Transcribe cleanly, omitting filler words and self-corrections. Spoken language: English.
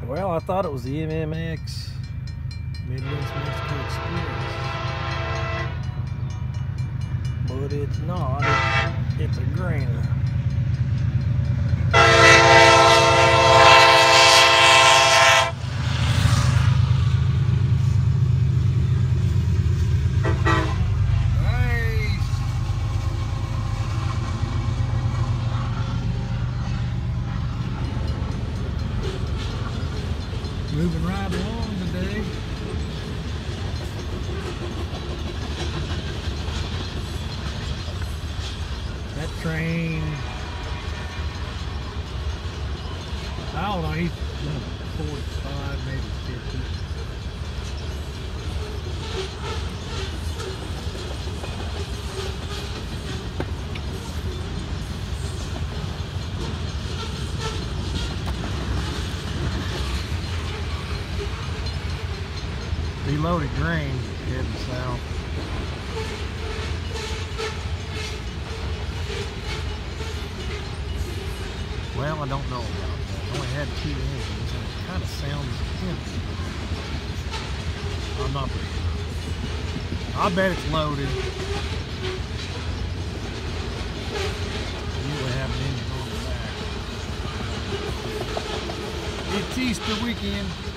Well, I thought it was the MMX Midwest Mexico Express, but it's not. It's a grainer. Moving right along today. That train, I don't know, he's 45, maybe 50. Reloaded grain heading south. Well, I don't know about that. It only had 2 engines and it kind of sounds empty. I'm not pretty sure. I bet it's loaded. Usually have an engine on the back. It's Easter weekend.